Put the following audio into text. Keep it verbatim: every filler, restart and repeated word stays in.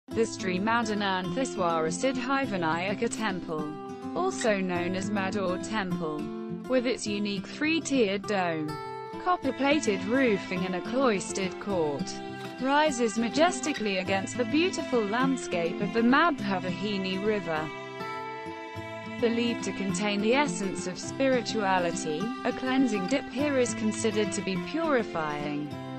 The Sree Madanantheswara Sidhivinayaka Temple, also known as Madhur Temple, with its unique three-tiered dome, copper-plated roofing and a cloistered court, rises majestically against the beautiful landscape of the Madhuvahini River. Believed to contain the essence of spirituality, a cleansing dip here is considered to be purifying.